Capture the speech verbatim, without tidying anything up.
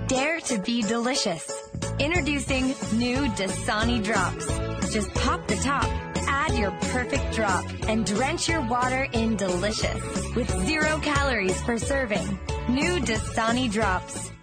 Dare to be delicious. Introducing new Dasani Drops. Just pop the top, add your perfect drop, and drench your water in delicious. With zero calories per serving. New Dasani Drops.